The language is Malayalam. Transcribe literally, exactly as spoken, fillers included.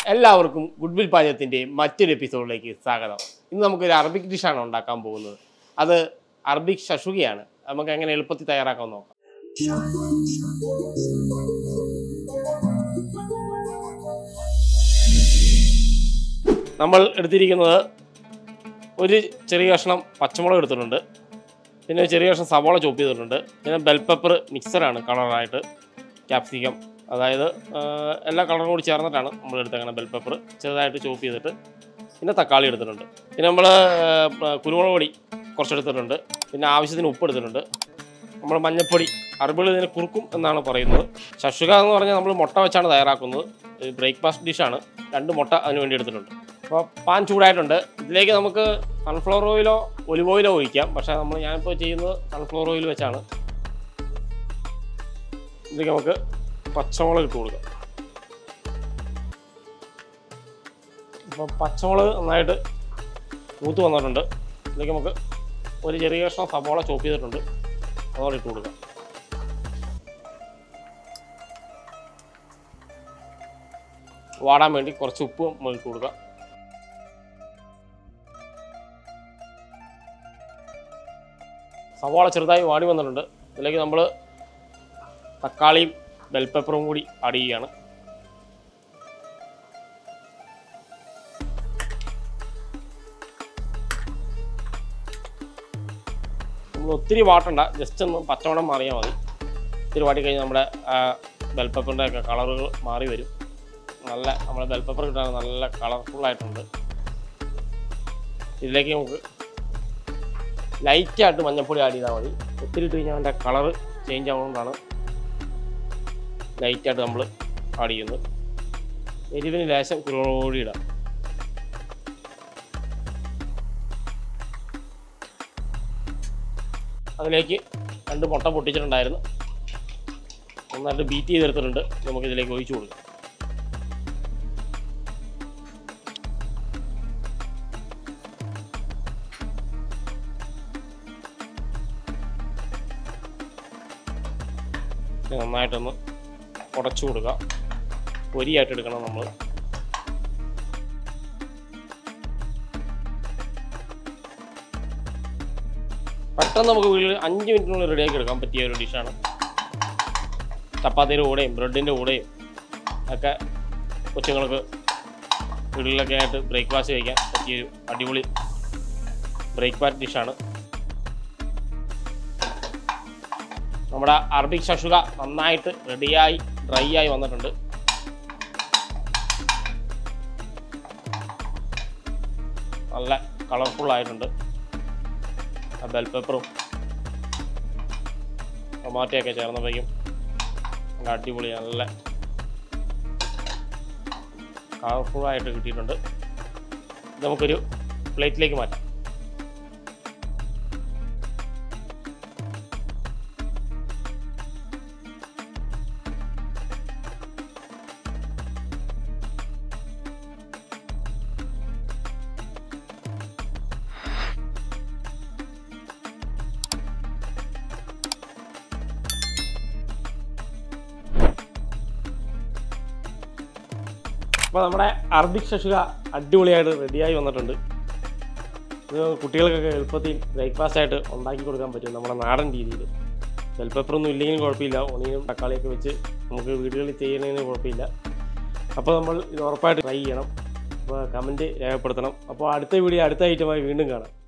എല്ലാവർക്കും ഗുഡ്വിൽ പാചകത്തിൻ്റെ മറ്റൊരു എപ്പിസോഡിലേക്ക് സ്വാഗതം. ഇന്ന് നമുക്കൊരു അറബിക് ഡിഷാണ് ഉണ്ടാക്കാൻ പോകുന്നത്. അത് അറബിക് ഷഷുഗയാണ്. നമുക്ക് എങ്ങനെ എളുപ്പത്തിൽ തയ്യാറാക്കാൻ നോക്കാം. നമ്മൾ എടുത്തിരിക്കുന്നത് ഒരു ചെറിയ കഷ്ണം പച്ചമുളക് എടുത്തിട്ടുണ്ട്, പിന്നെ ഒരു ചെറിയ കഷ്ണം സവാള ചോപ്പ് ചെയ്തിട്ടുണ്ട്, പിന്നെ ബെൽ പെപ്പർ മിക്സറാണ് കളറായിട്ട്, ക്യാപ്സിക്കം, അതായത് എല്ലാ കളറും കൂടി ചേർന്നിട്ടാണ് നമ്മൾ എടുത്തങ്ങനെ ബെൽ പെപ്പർ ചെറുതായിട്ട് ചോപ്പ് ചെയ്തിട്ട്, പിന്നെ തക്കാളി എടുത്തിട്ടുണ്ട്, പിന്നെ നമ്മൾ കുരുമുളക് പൊടി കുറച്ചെടുത്തിട്ടുണ്ട്, പിന്നെ ആവശ്യത്തിന് ഉപ്പ് എടുത്തിട്ടുണ്ട്, നമ്മൾ മഞ്ഞൾപ്പൊടി. അറബികൾ ഇതിന് കുറുക്കും എന്നാണ് പറയുന്നത്. ഷഷുക എന്ന് പറഞ്ഞാൽ നമ്മൾ മുട്ട വെച്ചാണ് തയ്യാറാക്കുന്നത്. ബ്രേക്ക്ഫാസ്റ്റ് ഡിഷാണ്. രണ്ട് മുട്ട അതിന് വേണ്ടി എടുത്തിട്ടുണ്ട്. അപ്പോൾ പാൻ ചൂടായിട്ടുണ്ട്. ഇതിലേക്ക് നമുക്ക് സൺഫ്ലവർ ഓയിലോ ഒലിവ് ഓയിലോ ഒഴിക്കാം. പക്ഷേ നമ്മൾ ഞാനിപ്പോൾ ചെയ്യുന്നത് സൺഫ്ലവർ ഓയിൽ വെച്ചാണ്. ഇതിലേക്ക് നമുക്ക് പച്ചമുളക് ഇട്ട് കൊടുക്കാം. അപ്പോൾ പച്ചമുളക് നന്നായിട്ട് മൂത്ത് വന്നിട്ടുണ്ട്. ഇതിലേക്ക് നമുക്ക് ഒരു ചെറിയ കഷ്ണം സവാള ചോപ്പ് ചെയ്തിട്ടുണ്ട്, അതോടെ ഇട്ട് കൊടുക്കാം. വാടാൻ വേണ്ടി കുറച്ച് ഉപ്പ് നമ്മൾ ഇട്ട് കൊടുക്കാം. സവാള ചെറുതായി വാടി വന്നിട്ടുണ്ട്. ഇതിലേക്ക് നമ്മൾ തക്കാളിയും ബെൽ പെപ്പറും കൂടി ആഡ് ചെയ്യുകയാണ്. നമ്മൾ ഒത്തിരി വാട്ടണ്ട, ജസ്റ്റ് ഒന്ന് പച്ചവടം മാറിയാൽ മതി. ഒത്തിരി വാട്ടി കഴിഞ്ഞാൽ നമ്മുടെ ബെൽ പെപ്പറിൻ്റെ ഒക്കെ കളറുകൾ മാറി വരും. നല്ല നമ്മുടെ ബെൽ പെപ്പർ കിട്ടാൻ നല്ല കളർഫുള്ളായിട്ടുണ്ട്. ഇതിലേക്ക് നമുക്ക് ലൈറ്റായിട്ട് മഞ്ഞൾപ്പൊടി ആഡ് ചെയ്താൽ മതി. ഒത്തിരി ഇട്ട് കഴിഞ്ഞാൽ അതിൻ്റെ കളറ് ചേഞ്ച് ആവുന്നതുകൊണ്ടാണ് ലൈറ്റായിട്ട് നമ്മൾ ആഡ് ചെയ്യുന്നത്. എരിവിന് ലേശം കുരുമുളക് പൊടി ഇടാം. അതിലേക്ക് രണ്ട് മുട്ട പൊട്ടിച്ചിട്ടുണ്ടായിരുന്നു, നന്നായിട്ട് ബീറ്റ് ചെയ്തെടുത്തിട്ടുണ്ട്. നമുക്കിതിലേക്ക് ഒഴിച്ചു കൊടുക്കാം. നന്നായിട്ടൊന്ന് ഉടച്ചു കൊടുക്കുക. പൊരിയായിട്ട് എടുക്കണം നമ്മൾ. പെട്ടെന്ന് നമുക്ക് വീട്ടിൽ അഞ്ച് മിനിറ്റിനുള്ളിൽ റെഡിയാക്കി എടുക്കാൻ പറ്റിയ ഒരു ഡിഷാണ്. ചപ്പാത്തിയുടെ കൂടെയും ബ്രെഡിൻ്റെ കൂടെയും ഒക്കെ കൊച്ചുങ്ങൾക്ക് വീടുകളിലൊക്കെ ആയിട്ട് ബ്രേക്ക്ഫാസ്റ്റ് കഴിക്കാൻ പറ്റിയൊരു അടിപൊളി ബ്രേക്ക്ഫാസ്റ്റ് ഡിഷാണ്. നമ്മുടെ അറബിക് ഷഷുക നന്നായിട്ട് റെഡിയായി ഡ്രൈ ആയി വന്നിട്ടുണ്ട്. നല്ല കളർഫുള്ളായിട്ടുണ്ട്. ആ ബെൽ പെപ്പറും ടൊമാറ്റോയൊക്കെ ചേർന്നപ്പോഴേക്കും നല്ല അടിപൊളി നല്ല കളർഫുള്ളായിട്ട് കിട്ടിയിട്ടുണ്ട്. നമുക്കൊരു പ്ലേറ്റിലേക്ക് മാറ്റാം. അപ്പോൾ നമ്മുടെ അറബിക് ഷഷുക അടിപൊളിയായിട്ട് റെഡിയായി വന്നിട്ടുണ്ട്. ഇത് കുട്ടികൾക്കൊക്കെ എളുപ്പത്തിൽ ബ്രേക്ക്ഫാസ്റ്റായിട്ട് ഉണ്ടാക്കി കൊടുക്കാൻ പറ്റും നമ്മുടെ നാടൻ രീതിയിൽ. ബെൽ പെപ്പറൊന്നും ഇല്ലെങ്കിലും കുഴപ്പമില്ല, ഒണിയനും തക്കാളിയൊക്കെ വെച്ച് നമുക്ക് വീടുകളിൽ ചെയ്യുന്നതിന് കുഴപ്പമില്ല. അപ്പോൾ നമ്മൾ ഇത് ഉറപ്പായിട്ട് ട്രൈ ചെയ്യണം. അപ്പോൾ കമൻറ്റ് രേഖപ്പെടുത്തണം. അപ്പോൾ അടുത്ത വീഡിയോ അടുത്ത ഐറ്റമായി വീണ്ടും കാണാം.